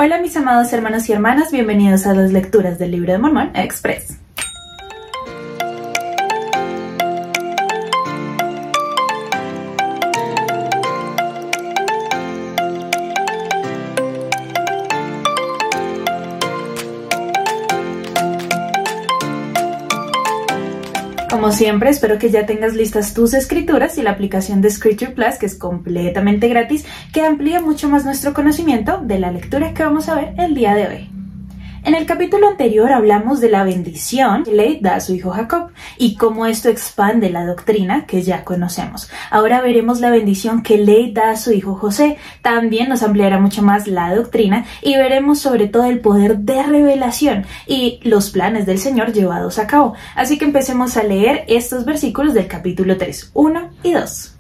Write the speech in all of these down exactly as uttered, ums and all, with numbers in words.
Hola mis amados hermanos y hermanas, bienvenidos a las lecturas del Libro de Mormón Express. Como siempre, espero que ya tengas listas tus escrituras y la aplicación de Scripture Plus, que es completamente gratis, que amplía mucho más nuestro conocimiento de la lectura que vamos a ver el día de hoy. En el capítulo anterior hablamos de la bendición que Leí da a su hijo Jacob y cómo esto expande la doctrina que ya conocemos. Ahora veremos la bendición que Leí da a su hijo José. También nos ampliará mucho más la doctrina y veremos sobre todo el poder de revelación y los planes del Señor llevados a cabo. Así que empecemos a leer estos versículos del capítulo tres, uno y dos.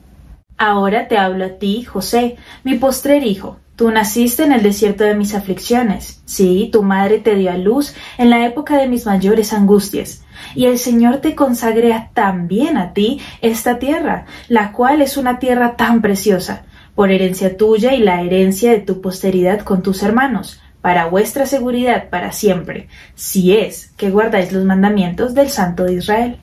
Ahora te hablo a ti, José, mi postrer hijo. Tú naciste en el desierto de mis aflicciones. Sí, tu madre te dio a luz en la época de mis mayores angustias. Y el Señor te consagre también a ti esta tierra, la cual es una tierra tan preciosa, por herencia tuya y la herencia de tu posteridad con tus hermanos, para vuestra seguridad para siempre, si es que guardáis los mandamientos del Santo de Israel.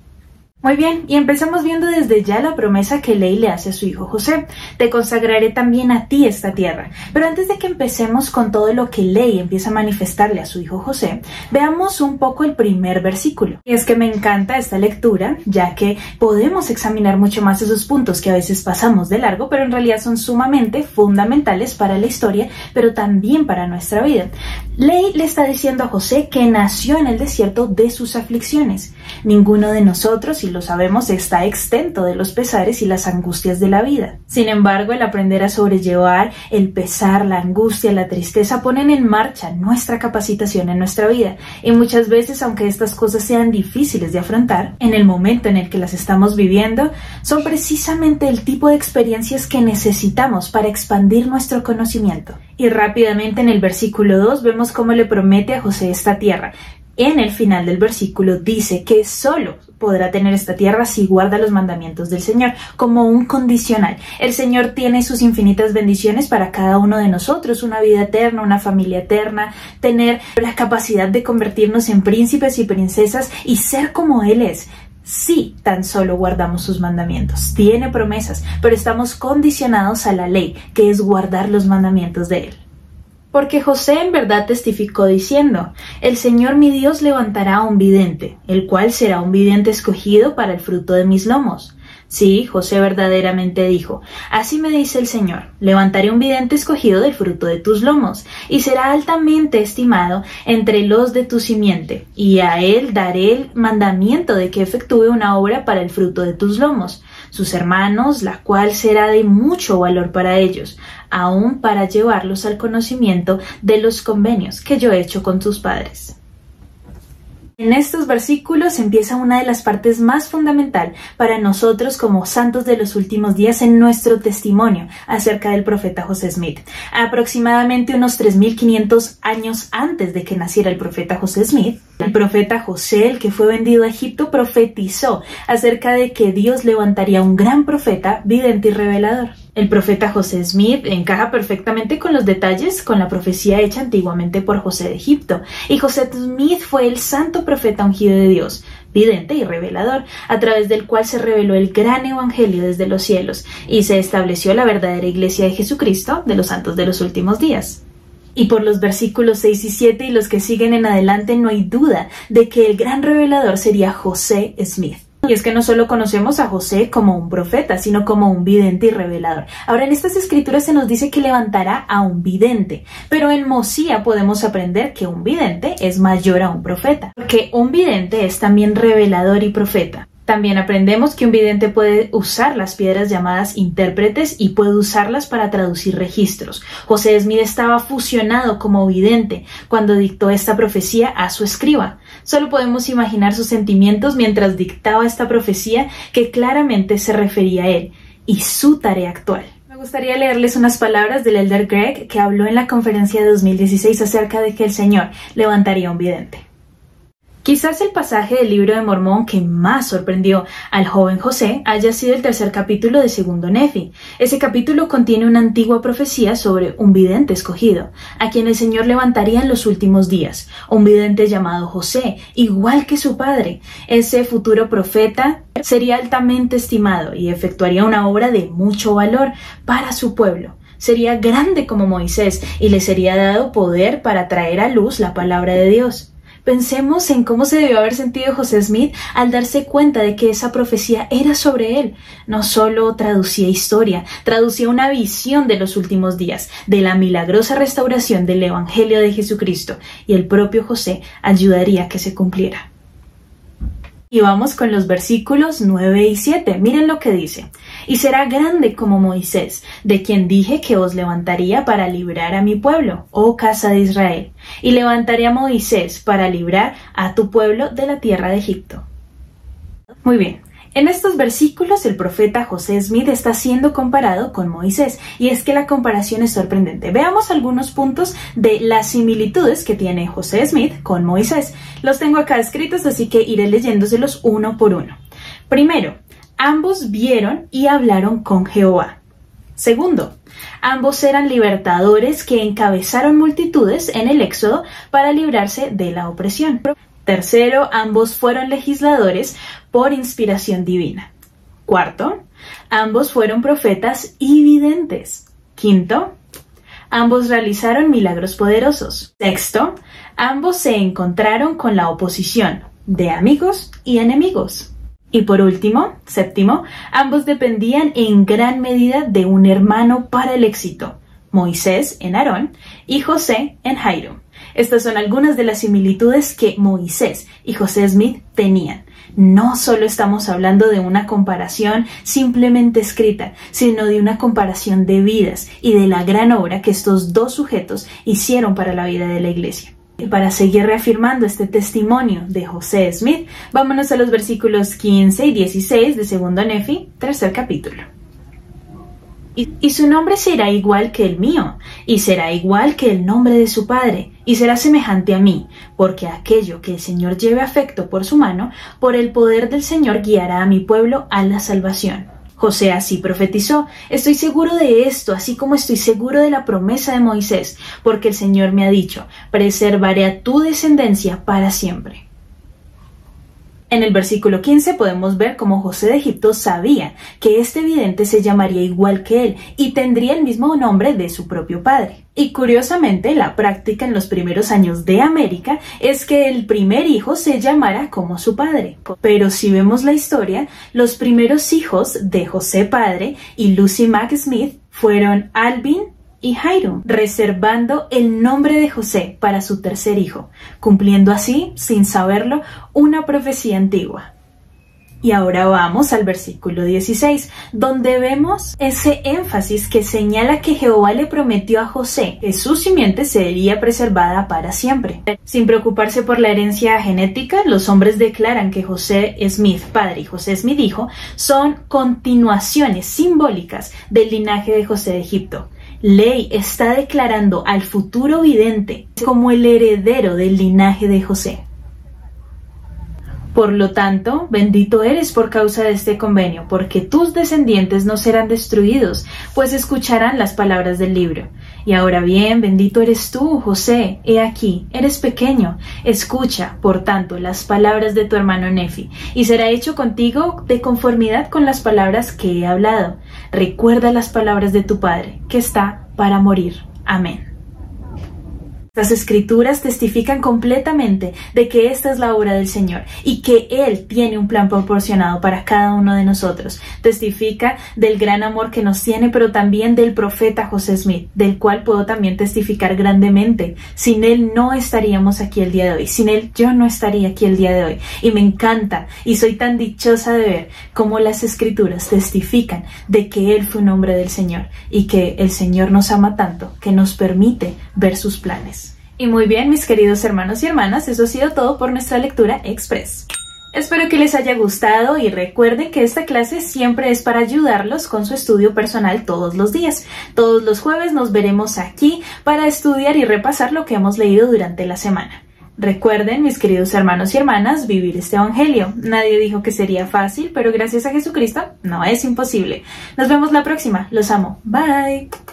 Muy bien, y empezamos viendo desde ya la promesa que Leí le hace a su hijo José. Te consagraré también a ti esta tierra. Pero antes de que empecemos con todo lo que Leí empieza a manifestarle a su hijo José, veamos un poco el primer versículo. Y es que me encanta esta lectura, ya que podemos examinar mucho más esos puntos que a veces pasamos de largo, pero en realidad son sumamente fundamentales para la historia, pero también para nuestra vida. Leí le está diciendo a José que nació en el desierto de sus aflicciones. Ninguno de nosotros, y lo sabemos, está exento de los pesares y las angustias de la vida. Sin embargo, el aprender a sobrellevar el pesar, la angustia, la tristeza ponen en marcha nuestra capacitación en nuestra vida. Y muchas veces, aunque estas cosas sean difíciles de afrontar, en el momento en el que las estamos viviendo, son precisamente el tipo de experiencias que necesitamos para expandir nuestro conocimiento. Y rápidamente en el versículo dos vemos cómo le promete a José esta tierra. En el final del versículo dice que solo podrá tener esta tierra si guarda los mandamientos del Señor, como un condicional. El Señor tiene sus infinitas bendiciones para cada uno de nosotros, una vida eterna, una familia eterna, tener la capacidad de convertirnos en príncipes y princesas y ser como Él es. Sí, tan solo guardamos sus mandamientos. Tiene promesas, pero estamos condicionados a la ley, que es guardar los mandamientos de Él. Porque José en verdad testificó diciendo, el Señor mi Dios levantará a un vidente, el cual será un vidente escogido para el fruto de mis lomos. Sí, José verdaderamente dijo, así me dice el Señor, levantaré un vidente escogido del fruto de tus lomos, y será altamente estimado entre los de tu simiente, y a él daré el mandamiento de que efectúe una obra para el fruto de tus lomos, sus hermanos, la cual será de mucho valor para ellos, aún para llevarlos al conocimiento de los convenios que yo he hecho con tus padres. En estos versículos empieza una de las partes más fundamental para nosotros como santos de los últimos días en nuestro testimonio acerca del profeta José Smith. Aproximadamente unos tres mil quinientos años antes de que naciera el profeta José Smith, el profeta José, el que fue vendido a Egipto, profetizó acerca de que Dios levantaría un gran profeta, vidente y revelador. El profeta José Smith encaja perfectamente con los detalles con la profecía hecha antiguamente por José de Egipto. Y José Smith fue el santo profeta ungido de Dios, vidente y revelador, a través del cual se reveló el gran evangelio desde los cielos y se estableció la verdadera iglesia de Jesucristo de los santos de los últimos días. Y por los versículos seis y siete y los que siguen en adelante no hay duda de que el gran revelador sería José Smith. Y es que no solo conocemos a José como un profeta, sino como un vidente y revelador. Ahora, en estas escrituras se nos dice que levantará a un vidente, pero en Mosía podemos aprender que un vidente es mayor a un profeta, porque un vidente es también revelador y profeta. También aprendemos que un vidente puede usar las piedras llamadas intérpretes y puede usarlas para traducir registros. José Smith estaba fusionado como vidente cuando dictó esta profecía a su escriba. Solo podemos imaginar sus sentimientos mientras dictaba esta profecía que claramente se refería a él y su tarea actual. Me gustaría leerles unas palabras del elder Greg que habló en la conferencia de dos mil dieciséis acerca de que el Señor levantaría un vidente. Quizás el pasaje del libro de Mormón que más sorprendió al joven José haya sido el tercer capítulo de Segundo Nefi. Ese capítulo contiene una antigua profecía sobre un vidente escogido, a quien el Señor levantaría en los últimos días, un vidente llamado José, igual que su padre. Ese futuro profeta sería altamente estimado y efectuaría una obra de mucho valor para su pueblo. Sería grande como Moisés y le sería dado poder para traer a luz la palabra de Dios. Pensemos en cómo se debió haber sentido José Smith al darse cuenta de que esa profecía era sobre él. No solo traducía historia, traducía una visión de los últimos días, de la milagrosa restauración del Evangelio de Jesucristo, y el propio José ayudaría a que se cumpliera. Y vamos con los versículos nueve y siete. Miren lo que dice. Y será grande como Moisés, de quien dije que os levantaría para librar a mi pueblo, oh casa de Israel. Y levantaré a Moisés para librar a tu pueblo de la tierra de Egipto. Muy bien. En estos versículos el profeta José Smith está siendo comparado con Moisés, y es que la comparación es sorprendente. Veamos algunos puntos de las similitudes que tiene José Smith con Moisés. Los tengo acá escritos, así que iré leyéndoselos uno por uno. Primero, ambos vieron y hablaron con Jehová. Segundo, ambos eran libertadores que encabezaron multitudes en el Éxodo para librarse de la opresión. Tercero, ambos fueron legisladores por inspiración divina. Cuarto, ambos fueron profetas y videntes. Quinto, ambos realizaron milagros poderosos. Sexto, ambos se encontraron con la oposición de amigos y enemigos. Y por último, séptimo, ambos dependían en gran medida de un hermano para el éxito, Moisés en Aarón y José en Jairo. Estas son algunas de las similitudes que Moisés y José Smith tenían. No solo estamos hablando de una comparación simplemente escrita, sino de una comparación de vidas y de la gran obra que estos dos sujetos hicieron para la vida de la iglesia. Y para seguir reafirmando este testimonio de José Smith, vámonos a los versículos quince y dieciséis de Segundo Nefi, tercer capítulo. Y, y su nombre será igual que el mío, y será igual que el nombre de su padre, y será semejante a mí, porque aquello que el Señor lleve afecto por su mano, por el poder del Señor guiará a mi pueblo a la salvación. José así profetizó. Estoy seguro de esto, así como estoy seguro de la promesa de Moisés, porque el Señor me ha dicho, preservaré a tu descendencia para siempre. En el versículo quince podemos ver cómo José de Egipto sabía que este vidente se llamaría igual que él y tendría el mismo nombre de su propio padre. Y curiosamente, la práctica en los primeros años de América es que el primer hijo se llamara como su padre. Pero si vemos la historia, los primeros hijos de José padre y Lucy Mack Smith fueron Alvin y Jairo, reservando el nombre de José para su tercer hijo, cumpliendo así, sin saberlo, una profecía antigua. Y ahora vamos al versículo dieciséis, donde vemos ese énfasis que señala que Jehová le prometió a José que su simiente sería preservada para siempre. Sin preocuparse por la herencia genética, los hombres declaran que José Smith padre y José Smith hijo son continuaciones simbólicas del linaje de José de Egipto. Ley está declarando al futuro vidente como el heredero del linaje de José. Por lo tanto, bendito eres por causa de este convenio, porque tus descendientes no serán destruidos, pues escucharán las palabras del libro. Y ahora bien, bendito eres tú, José, he aquí, eres pequeño, escucha, por tanto, las palabras de tu hermano Nefi, y será hecho contigo de conformidad con las palabras que he hablado. Recuerda las palabras de tu padre, que está para morir. Amén. Las escrituras testifican completamente de que esta es la obra del Señor y que Él tiene un plan proporcionado para cada uno de nosotros. Testifica del gran amor que nos tiene, pero también del profeta José Smith, del cual puedo también testificar grandemente. Sin él no estaríamos aquí el día de hoy. Sin él yo no estaría aquí el día de hoy. Y me encanta y soy tan dichosa de ver cómo las escrituras testifican de que Él fue un hombre del Señor y que el Señor nos ama tanto que nos permite ver sus planes. Y muy bien, mis queridos hermanos y hermanas, eso ha sido todo por nuestra lectura express. Espero que les haya gustado y recuerden que esta clase siempre es para ayudarlos con su estudio personal todos los días. Todos los jueves nos veremos aquí para estudiar y repasar lo que hemos leído durante la semana. Recuerden, mis queridos hermanos y hermanas, vivir este evangelio. Nadie dijo que sería fácil, pero gracias a Jesucristo no es imposible. Nos vemos la próxima. Los amo. Bye.